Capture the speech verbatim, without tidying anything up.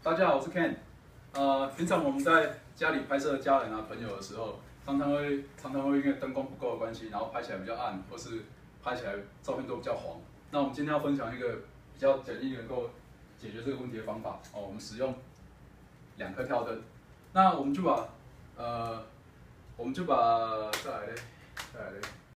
大家好，我是 Ken。呃，平常我们在家里拍摄家人啊、朋友的时候，常常会常常会因为灯光不够的关系，然后拍起来比较暗，或是拍起来照片都比较黄。那我们今天要分享一个比较简易能够解决这个问题的方法哦。我们使用两颗跳灯，那我们就把呃，我们就把再来嘞，再来嘞。